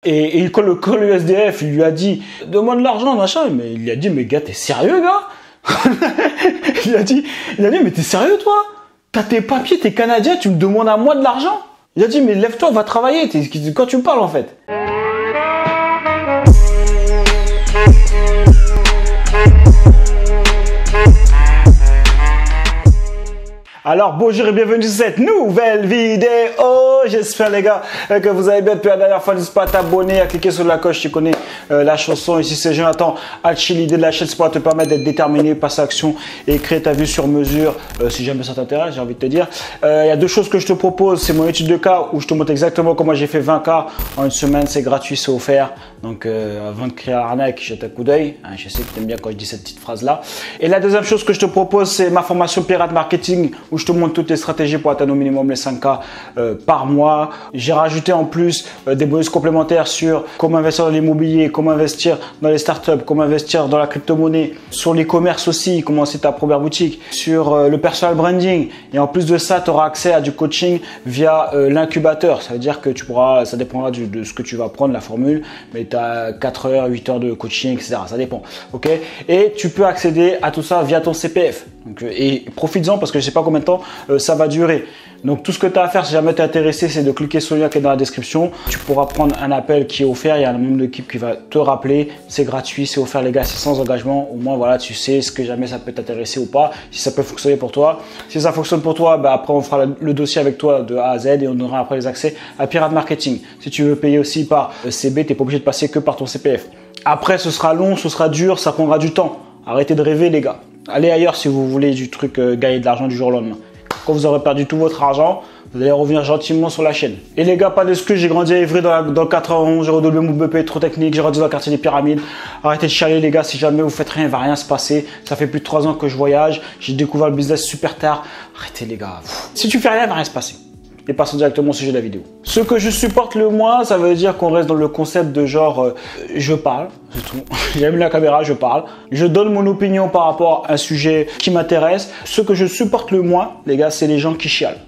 Et quand le SDF, il lui a dit, demande de l'argent, machin, mais il lui a dit, mais gars, t'es sérieux, gars? il a dit, mais t'es sérieux, toi? T'as tes papiers, t'es Canadien, tu me demandes à moi de l'argent? Il a dit, mais lève-toi, va travailler, quand tu me parles, en fait. Alors bonjour et bienvenue sur cette nouvelle vidéo. J'espère les gars que vous allez bien depuis la dernière fois. N'hésite pas à t'abonner, à cliquer sur la cloche si tu connais la chanson. Ici c'est Jonathan Hatchi. L'idée de la chaîne c'est pour te permettre d'être déterminé, passer à l'action et créer ta vue sur mesure. Si jamais ça t'intéresse, j'ai envie de te dire. Il y a deux choses que je te propose. C'est mon étude de cas où je te montre exactement comment j'ai fait 20 cas en une semaine. C'est gratuit, c'est offert. Donc avant de créer l'arnaque, jette un coup d'œil. Je sais que tu aimes bien quand je dis cette petite phrase là. Et la deuxième chose que je te propose, c'est ma formation Pirate Marketing où je te montre toutes les stratégies pour atteindre au minimum les 5K par mois. J'ai rajouté en plus des bonus complémentaires sur comment investir dans l'immobilier, comment investir dans les startups, comment investir dans la crypto-monnaie, sur l'e-commerce aussi, comment lancer ta première boutique, sur le personal branding. Et en plus de ça, tu auras accès à du coaching via l'incubateur. Ça veut dire que tu pourras, ça dépendra de ce que tu vas prendre, la formule, mais tu as 4 heures, 8 heures de coaching, etc. Ça dépend. Ok. Et tu peux accéder à tout ça via ton CPF. Donc, et profites-en parce que je ne sais pas combien de temps ça va durer. Donc tout ce que tu as à faire si jamais tu es intéressé, c'est de cliquer sur le lien qui est dans la description. Tu pourras prendre un appel qui est offert. Il y a un membre d'équipe qui va te rappeler. C'est gratuit, c'est offert les gars, c'est sans engagement. Au moins voilà, tu sais ce que jamais ça peut t'intéresser ou pas, si ça peut fonctionner pour toi. Si ça fonctionne pour toi, bah, après on fera le dossier avec toi de A à Z et on donnera après les accès à Pirate Marketing. Si tu veux payer aussi par CB, tu n'es pas obligé de passer que par ton CPF. Après ce sera long, ce sera dur, ça prendra du temps. Arrêtez de rêver les gars. Allez ailleurs si vous voulez du truc gagner de l'argent du jour au lendemain. Quand vous aurez perdu tout votre argent, vous allez revenir gentiment sur la chaîne. Et les gars, pas d'excuses, j'ai grandi à Ivry dans le 91, j'ai redoublé mon BP, trop technique, j'ai grandi dans le quartier des Pyramides. Arrêtez de chialer les gars, si jamais vous faites rien, il va rien se passer. Ça fait plus de 3 ans que je voyage, j'ai découvert le business super tard. Arrêtez les gars. Si tu fais rien, il va rien se passer. Et passons directement au sujet de la vidéo. Ce que je supporte le moins, ça veut dire qu'on reste dans le concept de genre je parle, c'est tout. J'aime la caméra, je parle. Je donne mon opinion par rapport à un sujet qui m'intéresse. Ce que je supporte le moins, les gars, c'est les gens qui chialent.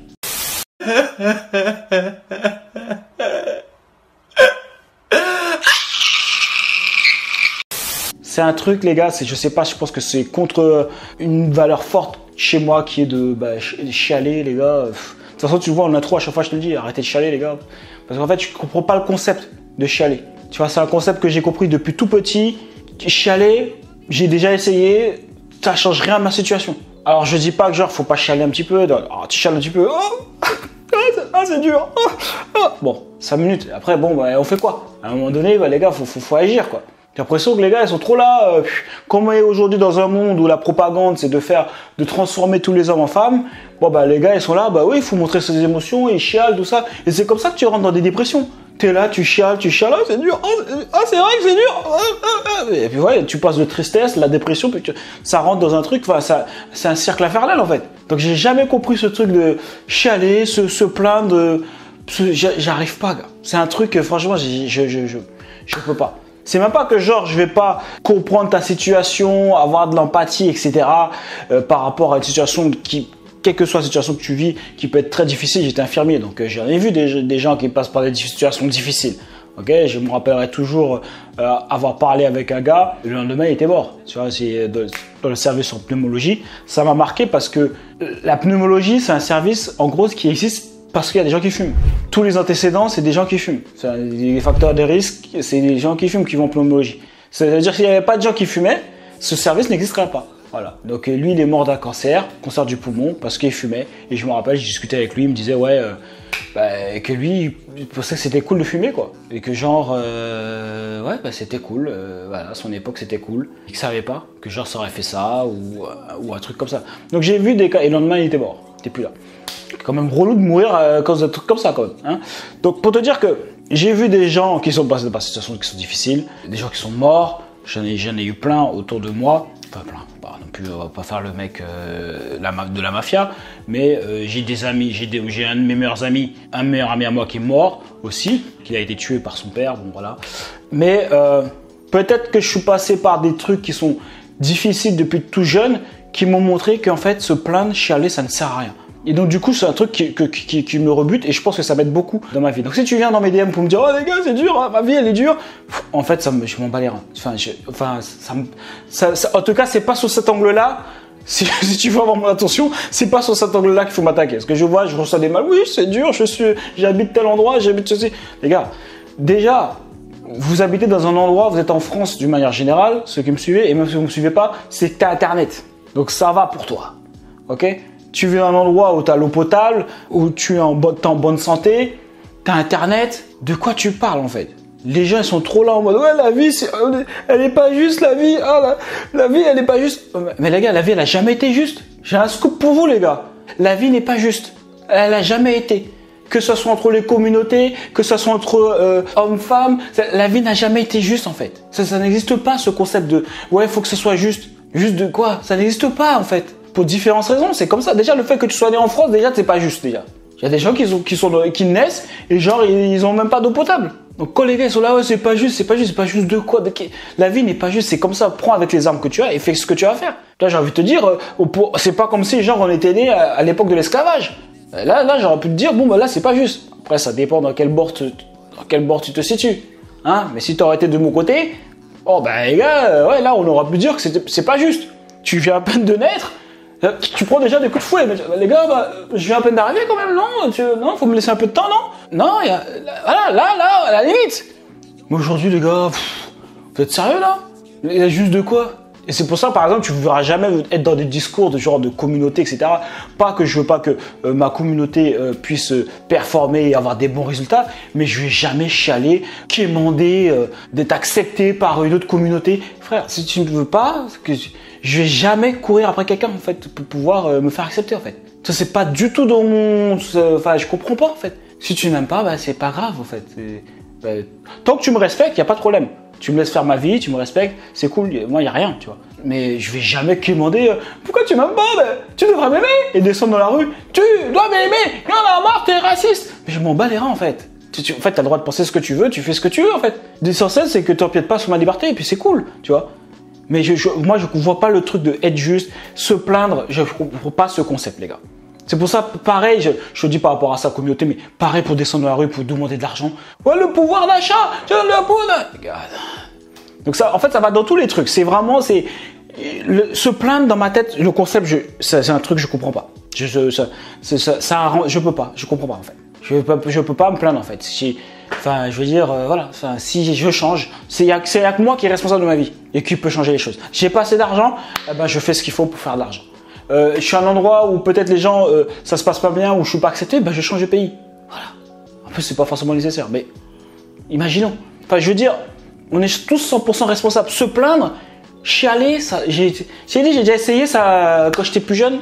C'est un truc, les gars, je sais pas, je pense que c'est contre une valeur forte chez moi qui est de chialer, les gars. De toute façon, tu le vois en intro, à chaque fois je te le dis, arrêtez de chialer les gars. Parce qu'en fait, je ne comprends pas le concept de chialer. Tu vois, c'est un concept que j'ai compris depuis tout petit. Chialer, j'ai déjà essayé, ça ne change rien à ma situation. Alors je dis pas que genre, faut pas chialer un petit peu. Tu chiales un petit peu. C'est dur. Bon, 5 minutes. Après, bon, bah, on fait quoi? À un moment donné, bah, les gars, faut agir quoi. J'ai l'impression que les gars, ils sont trop là. Comme on est aujourd'hui dans un monde où la propagande, c'est de transformer tous les hommes en femmes. Bon, bah, les gars, ils sont là. Bah oui, il faut montrer ses émotions, ils chialent, tout ça. Et c'est comme ça que tu rentres dans des dépressions. T'es là, tu chiales, ah, c'est dur. Ah, c'est vrai que c'est dur. Et puis, ouais, tu passes de tristesse, la dépression, puis ça rentre dans un truc. Enfin, c'est un cercle infernal, en fait. Donc, j'ai jamais compris ce truc de chialer, se plaindre. J'arrive pas, gars. C'est un truc, franchement, je peux pas. C'est même pas que genre je vais pas comprendre ta situation, avoir de l'empathie, etc. Par rapport à une situation quelle que soit la situation que tu vis, qui peut être très difficile. J'étais infirmier, donc j'en ai vu des gens qui passent par des situations difficiles. Ok, je me rappellerai toujours avoir parlé avec un gars, le lendemain il était mort. Tu vois, c'est dans le service en pneumologie. Ça m'a marqué parce que la pneumologie, c'est un service en gros qui existe parce qu'il y a des gens qui fument. Tous les antécédents, c'est des gens qui fument. Les facteurs de risque, c'est des gens qui fument qui vont en pneumologie. C'est-à-dire qu'il n'y avait pas de gens qui fumaient, ce service n'existerait pas. Voilà. Donc lui, il est mort d'un cancer du poumon, parce qu'il fumait. Et je me rappelle, j'ai discuté avec lui, il me disait ouais, que lui, il pensait que c'était cool de fumer, quoi. Et que genre, ouais, c'était cool. Voilà, à son époque, c'était cool. Il ne savait pas que genre ça aurait fait ça ou un truc comme ça. Donc j'ai vu des cas, et le lendemain, il était mort. Il n'était plus là. C'est quand même relou de mourir à cause de trucs comme ça, quand même. Hein. Donc pour te dire que j'ai vu des gens qui sont passés par des situations qui sont difficiles, des gens qui sont morts. J'en ai eu plein autour de moi. Pas plein, non plus, on va pas faire le mec de la mafia, mais j'ai des amis, j'ai un de mes meilleurs amis, un meilleur ami à moi qui est mort aussi, qui a été tué par son père, bon voilà. Mais peut-être que je suis passé par des trucs qui sont difficiles depuis tout jeune, qui m'ont montré qu'en fait se plaindre, chialer, ça ne sert à rien. Et donc du coup c'est un truc qui me rebute et je pense que ça m'aide beaucoup dans ma vie. Donc si tu viens dans mes DM pour me dire oh les gars c'est dur, hein, ma vie elle est dure, en fait je m'en bats les reins. En tout cas c'est pas sur cet angle-là. Si tu veux avoir mon attention, c'est pas sur cet angle-là qu'il faut m'attaquer. Parce que je reçois des mal. Oui, c'est dur, j'habite tel endroit, j'habite ceci. Les gars, déjà, vous habitez dans un endroit, vous êtes en France d'une manière générale, ceux qui me suivez, et même ceux qui ne me suivez pas, c'est que tu as Internet. Donc ça va pour toi. Ok? Tu vis dans un endroit où tu as l'eau potable, où tu es en bonne santé, tu as Internet. De quoi tu parles en fait? Les gens ils sont trop là en mode ouais la vie elle est pas juste la vie, ah, la vie elle est pas juste. Mais les gars, la vie elle a jamais été juste. J'ai un scoop pour vous les gars. La vie n'est pas juste. Elle a jamais été. Que ce soit entre les communautés, que ce soit entre hommes-femmes, la vie n'a jamais été juste en fait. Ça n'existe pas ce concept de ouais faut que ce soit juste. Juste de quoi? Ça n'existe pas en fait. Pour différentes raisons, c'est comme ça. Déjà le fait que tu sois né en France, déjà c'est pas juste déjà. Il y a des gens qui naissent et genre ils ont même pas d'eau potable. Donc quand les gars ils sont là, ouais c'est pas juste de quoi? La vie n'est pas juste, c'est comme ça, prends avec les armes que tu as et fais ce que tu as à faire. Là j'ai envie de te dire, c'est pas comme si genre on était né à l'époque de l'esclavage. Là j'aurais pu te dire, bon bah là c'est pas juste. Après ça dépend dans quel bord tu te situes. Hein? Mais si tu aurais été de mon côté, oh bah les gars, ouais là on aurait pu dire que c'est pas juste. Tu viens à peine de naître, tu prends déjà des coups de fouet. Mais, les gars, bah, je viens à peine d'arriver quand même, non? Non, faut me laisser un peu de temps, non? Non, voilà, là, à la limite. Mais aujourd'hui, les gars, vous êtes sérieux là? Il y a juste de quoi? Et c'est pour ça, par exemple, tu ne verras jamais être dans des discours de genre de communauté, etc. Pas que je veux pas que ma communauté puisse performer et avoir des bons résultats, mais je vais jamais chialer, quémander, d'être accepté par une autre communauté. Frère, si tu ne veux pas, je vais jamais courir après quelqu'un en fait pour pouvoir me faire accepter en fait. Ça c'est pas du tout dans mon, enfin je comprends pas en fait. Si tu m'aimes pas, bah c'est pas grave en fait. Tant que tu me respectes, y a pas de problème. Tu me laisses faire ma vie, tu me respectes, c'est cool. Moi y a rien, tu vois. Mais je vais jamais quémander. Pourquoi tu m'aimes pas? Tu devrais m'aimer et descendre dans la rue. Tu dois m'aimer. Non, non, marre, t'es raciste. Mais je m'en bats les reins en fait. En fait, t'as le droit de penser ce que tu veux, tu fais ce que tu veux en fait. L'essentiel c'est que tu empiètes pas sur ma liberté et puis c'est cool, tu vois. Mais moi, je ne vois pas le truc de être juste, se plaindre. Je ne comprends pas ce concept, les gars. C'est pour ça, pareil, je dis par rapport à sa communauté, mais pareil pour descendre dans la rue, pour demander de l'argent. Ouais, le pouvoir d'achat, le pouvoir. Donc ça, en fait, ça va dans tous les trucs. C'est vraiment, se plaindre dans ma tête, le concept, c'est un truc que je comprends pas. Je peux pas, je comprends pas en fait. Je peux pas me plaindre en fait. Enfin, je veux dire, voilà. Enfin, si je change, c'est y a que moi qui est responsable de ma vie et qui peut changer les choses. J'ai pas assez d'argent, eh ben je fais ce qu'il faut pour faire de l'argent. Je suis à un endroit où peut-être les gens, ça se passe pas bien, où je suis pas accepté, ben je change de pays. Voilà. En plus, c'est pas forcément nécessaire, mais imaginons. Enfin, je veux dire, on est tous 100% responsables. Se plaindre, chialer, ça, j'ai déjà essayé ça quand j'étais plus jeune.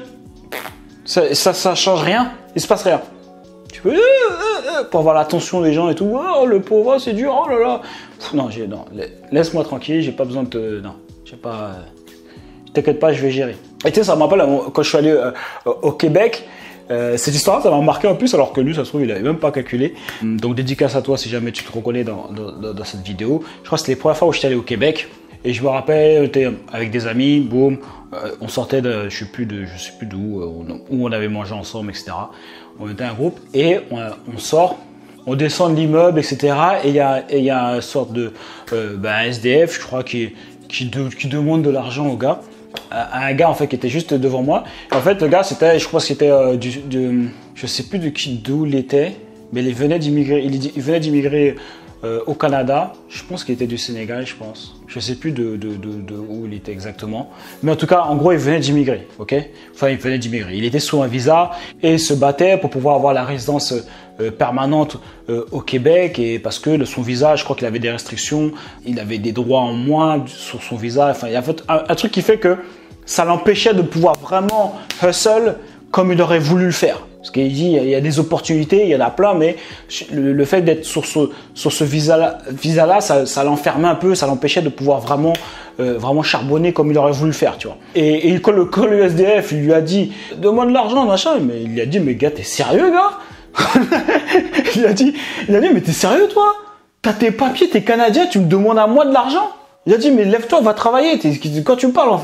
Ça change rien, il se passe rien. Tu peux pour avoir l'attention des gens et tout. Oh le pauvre, c'est dur. Oh là là. Non, laisse-moi tranquille. J'ai pas besoin de te. Non, j'ai pas. T'inquiète pas, je vais gérer. Et tu sais, ça me rappelle quand je suis allé au Québec. Cette histoire, ça m'a marqué en plus, alors que lui, ça se trouve, il avait même pas calculé. Donc dédicace à toi si jamais tu te reconnais dans cette vidéo. Je crois que c'était les premières fois où j'étais allé au Québec. Et je me rappelle, j'étais avec des amis, boum, on sortait de, je sais plus d'où, où on avait mangé ensemble, etc. On était un groupe et on sort, on descend de l'immeuble, etc. Et il y a une sorte de SDF, je crois, qui demande de l'argent au gars. Un gars en fait qui était juste devant moi. Et en fait le gars c'était, je crois que c'était je sais plus d'où il était, mais il venait d'immigrer. Il venait d'immigrer au Canada. Je pense qu'il était du Sénégal, je pense. Je sais plus de où il était exactement. Mais en tout cas, en gros, il venait d'immigrer, ok? Enfin, il venait d'immigrer. Il était sur un visa et il se battait pour pouvoir avoir la résidence permanente au Québec. Et parce que son visa, je crois qu'il avait des restrictions, il avait des droits en moins sur son visa. Enfin, il y a un truc qui fait que ça l'empêchait de pouvoir vraiment hustle comme il aurait voulu le faire. Parce qu'il dit, il y a des opportunités, il y en a plein, mais le fait d'être sur ce visa-là, ça l'enfermait un peu, ça l'empêchait de pouvoir vraiment charbonner comme il aurait voulu le faire, tu vois. Et quand le SDF, il lui a dit, demande de l'argent, machin, mais il lui a dit, mais gars, t'es sérieux, gars? il a dit, mais t'es sérieux, toi? T'as tes papiers, t'es Canadien, tu me demandes à moi de l'argent? Il a dit, mais lève-toi, va travailler, quand tu me parles, en fait.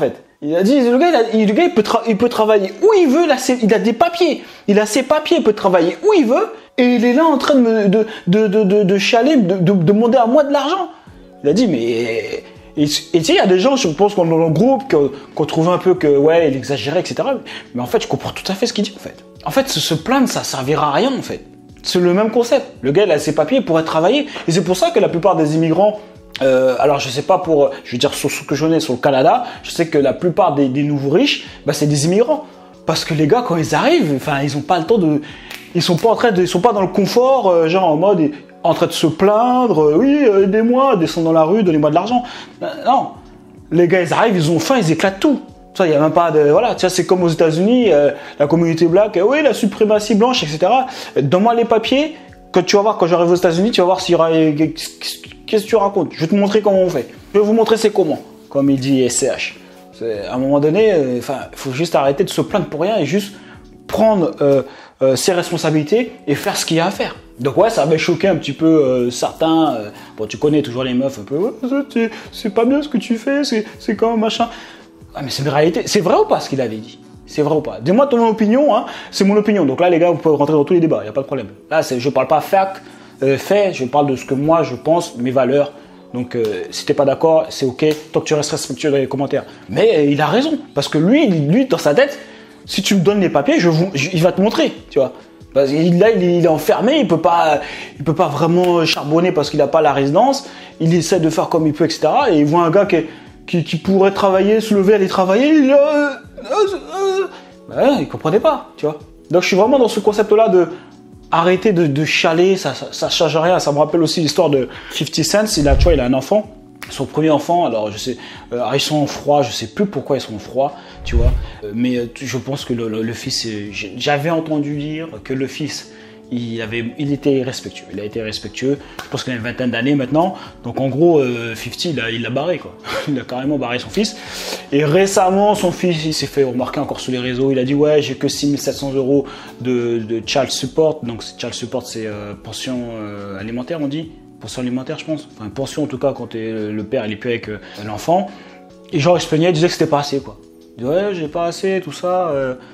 Il a dit, le gars, il peut travailler où il veut, il a des papiers. Il a ses papiers, il peut travailler où il veut. Et il est là en train de chialer, de demander à moi de l'argent. Il a dit, mais... Et tu sais, il y a des gens, je pense, dans le groupe, qu'on trouve un peu que, ouais, il exagérait, etc. Mais en fait, je comprends tout à fait ce qu'il dit, en fait. En fait, se plaindre, ça servira à rien, en fait. C'est le même concept. Le gars, il a ses papiers, il pourrait travailler. Et c'est pour ça que la plupart des immigrants, alors je sais pas je veux dire, sur ce que je connais sur le Canada, je sais que la plupart des nouveaux riches, bah, c'est des immigrants. Parce que les gars, quand ils arrivent, enfin, ils ont pas le temps ils sont pas dans le confort, genre en mode, en train de se plaindre, oui, aidez-moi, descendez dans la rue, donnez-moi de l'argent. Non. Les gars, ils arrivent, ils ont faim, ils éclatent tout. Ça, il y a même pas de, voilà, tu vois, c'est comme aux États-Unis, la communauté black, oui, la suprématie blanche, etc. Donne-moi les papiers. Quand tu vas voir, quand j'arrive aux États-Unis, tu vas voir s'il y aura, qu'est-ce que tu racontes? Je vais te montrer comment on fait. Je vais vous montrer c'est comment, comme il dit SCH. À un moment donné, il faut juste arrêter de se plaindre pour rien et juste prendre ses responsabilités et faire ce qu'il y a à faire. Donc ouais, ça avait choqué un petit peu certains. Bon, tu connais toujours les meufs un peu. Ouais, c'est pas bien ce que tu fais, c'est quand même machin. Ah, mais c'est une réalité. C'est vrai ou pas ce qu'il avait dit? C'est vrai ou pas? Dis-moi ton opinion, hein. C'est mon opinion. Donc là, les gars, vous pouvez rentrer dans tous les débats, il n'y a pas de problème. Là, je parle pas fait, je parle de ce que moi je pense, mes valeurs. Donc si t'es pas d'accord, c'est ok, tant que tu restes respectueux dans les commentaires. Mais il a raison, parce que lui, dans sa tête, si tu me donnes les papiers, il va te montrer, tu vois. Parce que là, il est enfermé, il peut pas vraiment charbonner parce qu'il n'a pas la résidence. Il essaie de faire comme il peut, etc. Et il voit un gars qui pourrait travailler, se lever, aller travailler. Il comprenait pas, tu vois. Donc je suis vraiment dans ce concept-là de arrêter de chialer, ça change rien. Ça me rappelle aussi l'histoire de 50 Cent. Il a un enfant. Son premier enfant, alors je sais, ils sont en froid, je sais plus pourquoi ils sont en froid, tu vois, mais je pense que le fils, j'avais entendu dire que le fils, il était respectueux, il a été respectueux, je pense qu'il a une vingtaine d'années maintenant, donc en gros, 50, il l'a barré, quoi, il a carrément barré son fils, et récemment, son fils, il s'est fait remarquer encore sur les réseaux, il a dit, ouais, j'ai que 6 700 € de child support, donc child support, c'est pension alimentaire, on dit. Pension alimentaire, je pense. Enfin, pension en tout cas quand le père il est plus avec l'enfant. Et genre il se plaignait, il disait que c'était pas assez quoi. Il disait ouais j'ai pas assez, tout ça.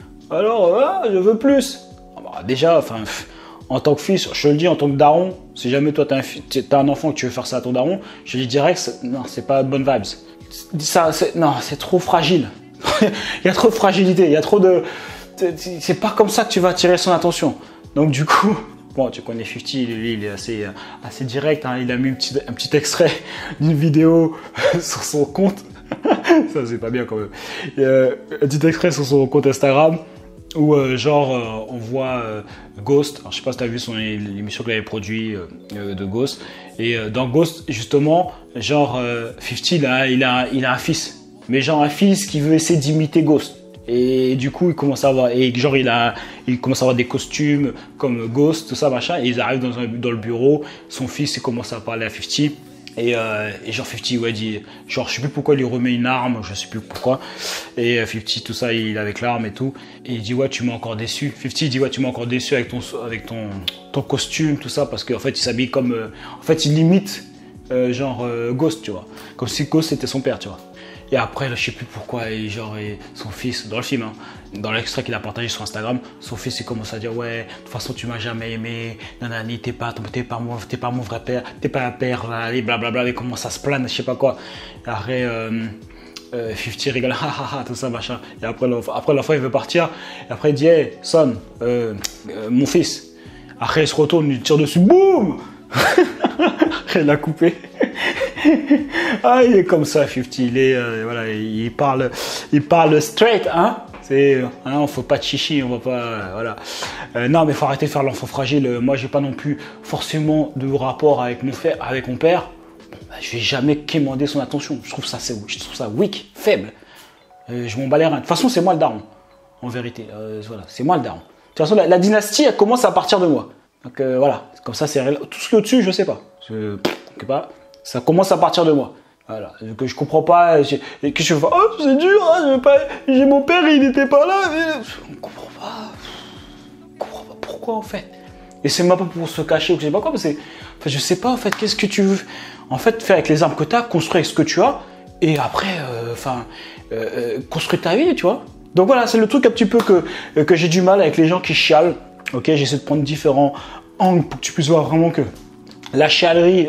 Alors je veux plus. Ah bah, déjà, enfin en tant que fils, je te le dis en tant que daron, si jamais toi t'as un enfant que tu veux faire ça à ton daron, je te dis direct, non c'est pas bonne vibes. Ça, c'est trop fragile. Il y a trop de fragilité, il y a trop de. C'est pas comme ça que tu vas attirer son attention. Donc du coup. Bon, tu connais 50, lui, il est assez direct. Hein. Il a mis un petit extrait d'une vidéo sur son compte. Ça, c'est pas bien quand même. Un petit extrait sur son compte Instagram où, on voit Ghost. Alors, je sais pas si tu as vu l'émission qu'il avait produit de Ghost. Et dans Ghost, justement, 50, il a un fils. Mais genre un fils qui veut essayer d'imiter Ghost. Et du coup, il commence à avoir, il commence à avoir des costumes comme Ghost, tout ça, machin. Et ils arrivent dans le bureau. Son fils, il commence à parler à 50. Et genre 50, ouais, dit, genre, je sais plus pourquoi il lui remet une arme, je sais plus pourquoi. Et 50, tout ça, il est avec l'arme et tout. Et il dit, ouais, tu m'as encore déçu. 50, il dit, ouais, tu m'as encore déçu avec ton costume, tout ça, parce qu'en fait, il s'habille comme, en fait, il limite, Ghost, tu vois. Comme si Ghost c'était son père, tu vois. Et après, je sais plus pourquoi, son fils, dans le film, hein, dans l'extrait qu'il a partagé sur Instagram, son fils il commence à dire ouais, de toute façon tu m'as jamais aimé, nanani, t'es pas mon vrai père, t'es pas un père, allez, blablabla, il commence à se plaindre, je sais pas quoi. Et après, 50 rigole, tout ça, machin. Et après l'enfant il veut partir, et après il dit hey, son, mon fils. Après il se retourne, il tire dessus, boum. Après il a coupé. Ah, il est comme ça, 50. Il parle straight, hein. Faut pas de chichi, on va pas, voilà. Non, mais faut arrêter de faire l'enfant fragile. Moi, j'ai pas non plus forcément de rapport avec mon père. Je vais jamais quémander son attention. Je trouve ça weak, faible. Je m'en bats les reins. De toute façon, c'est moi le daron, en vérité. Voilà, c'est moi le daron. De toute façon, la dynastie, elle commence à partir de moi. Donc voilà, comme ça, c'est tout ce qui est au-dessus, je sais pas. Ça commence à partir de moi. Voilà, que je comprends pas, que je fais, oh c'est dur, hein, j'ai mon père, il n'était pas là. On comprend pas pourquoi en fait. Et c'est même pas pour se cacher ou je sais pas quoi, parce que je sais pas en fait, qu'est-ce que tu veux. En fait, faire avec les armes que tu as, construire avec ce que tu as, et après, construire ta vie, tu vois. Donc voilà, c'est le truc un petit peu que j'ai du mal avec les gens qui chialent. Ok, j'essaie de prendre différents angles pour que tu puisses voir vraiment que la chialerie,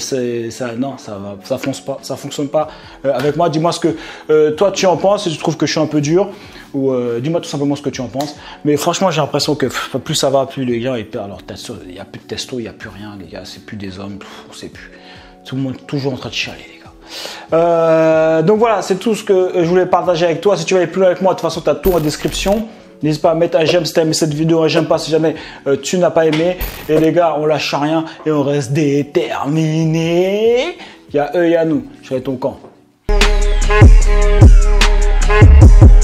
ça fonctionne pas avec moi. Dis-moi ce que toi tu en penses, si tu trouves que je suis un peu dur, ou dis-moi tout simplement ce que tu en penses. Mais franchement, j'ai l'impression que plus ça va, plus les gens ils perdent leur testo. Il n'y a plus de testo, il n'y a plus rien, les gars. C'est plus des hommes, on sait plus. Tout le monde est toujours en train de chialer, les gars. Donc voilà, c'est tout ce que je voulais partager avec toi. Si tu veux aller plus loin avec moi, de toute façon, tu as tout en description. N'hésite pas à mettre un j'aime si tu as aimé cette vidéo, un j'aime pas si jamais tu n'as pas aimé. Et les gars, on lâche rien et on reste déterminés. Il y a eux et il y a nous. Je serai ton camp.